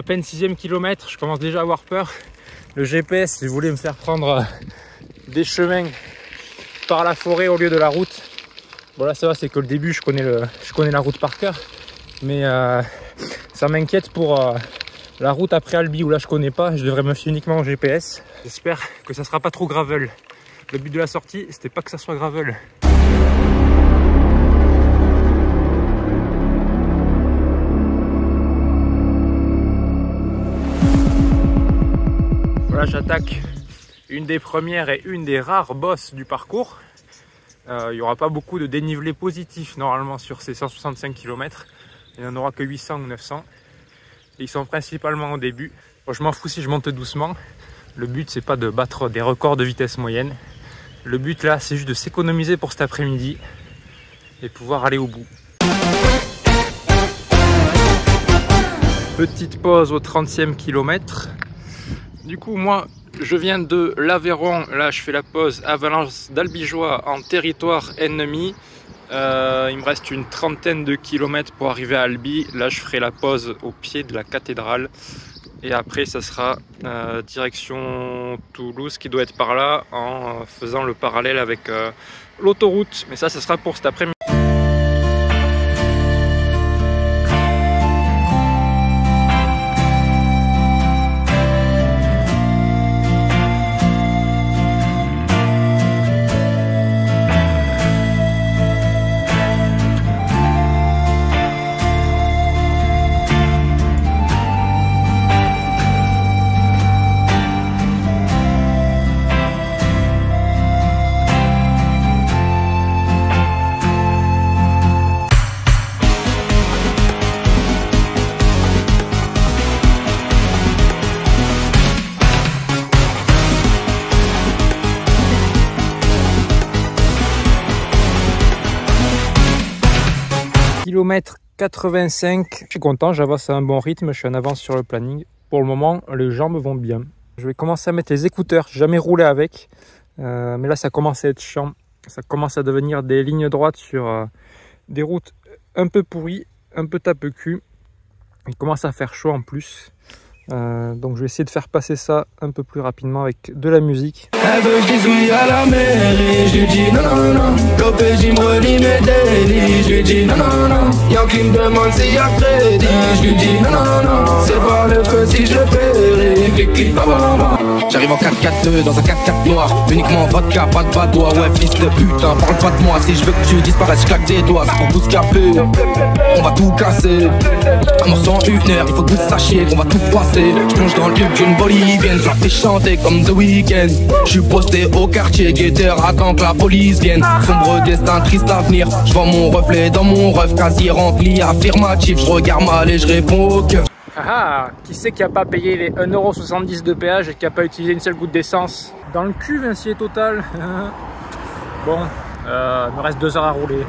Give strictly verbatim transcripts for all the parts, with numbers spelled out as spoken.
peine sixième kilomètre, je commence déjà à avoir peur. Le G P S, il voulait me faire prendre des chemins par la forêt au lieu de la route. Bon là ça va, c'est que le début, je connais, le, je connais la route par cœur. Mais euh, ça m'inquiète pour euh, la route après Albi où là je connais pas. Je devrais me fier uniquement au G P S. J'espère que ça sera pas trop gravel. Le but de la sortie, c'était pas que ça soit gravel. Voilà, j'attaque une des premières et une des rares bosses du parcours. Euh, il n'y aura pas beaucoup de dénivelé positif normalement sur ces cent soixante-cinq kilomètres. Il n'y en aura que huit cents ou neuf cents. Et ils sont principalement au début. Bon, je m'en fous si je monte doucement. Le but, c'est pas de battre des records de vitesse moyenne. Le but là, c'est juste de s'économiser pour cet après-midi et pouvoir aller au bout. Petite pause au trentième kilomètre. Du coup, moi, je viens de l'Aveyron. Là, je fais la pause à Valence d'Albigeois en territoire ennemi. Euh, il me reste une trentaine de kilomètres pour arriver à Albi. Là, je ferai la pause au pied de la cathédrale. Et après, ça sera euh, direction Toulouse qui doit être par là en faisant le parallèle avec euh, l'autoroute. Mais ça, ça sera pour cet après-midi. kilomètre quatre-vingt-cinq, je suis content, j'avance à un bon rythme, je suis en avance sur le planning. Pour le moment, les jambes vont bien. Je vais commencer à mettre les écouteurs, j'ai jamais roulé avec, euh, mais là ça commence à être chiant. Ça commence à devenir des lignes droites sur euh, des routes un peu pourries, un peu tape-cul. Il commence à faire chaud en plus. Euh, donc je vais essayer de faire passer ça un peu plus rapidement avec de la musique. Elle veut que je dise oui à la mairie, je lui dis non non non. L'O P J me relie mes délits, je lui dis non non non. Y'a qui me demande s'il y a crédit, je lui dis non non non. C'est pas le feu si je péris, clic clic ba ba ba. J'arrive en quatre quatre deux dans un quatre quatre noir. Uniquement vodka, pas de badois. Ouais fils de putain, parle pas de moi. Si je veux que tu disparaisses, je claque des doigts. C'est pour tout se caper, on va tout casser. Un morceau en une heure, il faut que vous sachiez qu'on va tout froisser. Je plonge dans le cube d'une bolivienne, je la fais chanter comme The Weeknd. Je suis posté au quartier, guetteur attend que la police vienne. Sombre destin, triste avenir. Je vois mon reflet dans mon ref, quasi rempli affirmatif. Je regarde mal et je réponds au cœur. Ah, qui c'est qui a pas payé les un euro soixante-dix de péage et qui a pas utilisé une seule goutte d'essence? Dans le cul, Vinci et Total. Bon, euh, il me reste deux heures à rouler.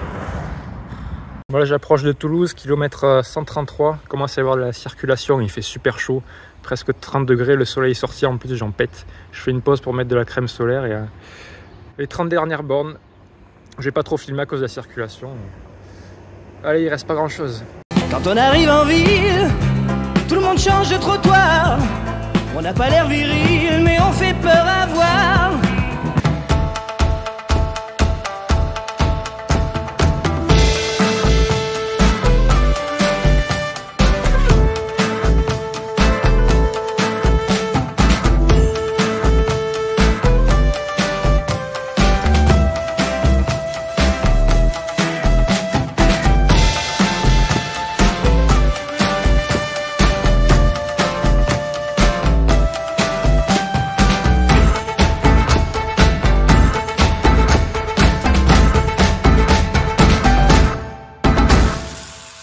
Voilà, j'approche de Toulouse, kilomètre cent trente-trois. Il commence à y avoir de la circulation, il fait super chaud, presque trente degrés, le soleil est sorti, en plus j'en pète. Je fais une pause pour mettre de la crème solaire et euh, les trente dernières bornes, je vais pas trop filmer à cause de la circulation. Allez, il reste pas grand chose. Quand on arrive en ville, tout le monde change de trottoir. On n'a pas l'air viril, mais on fait peur à voir.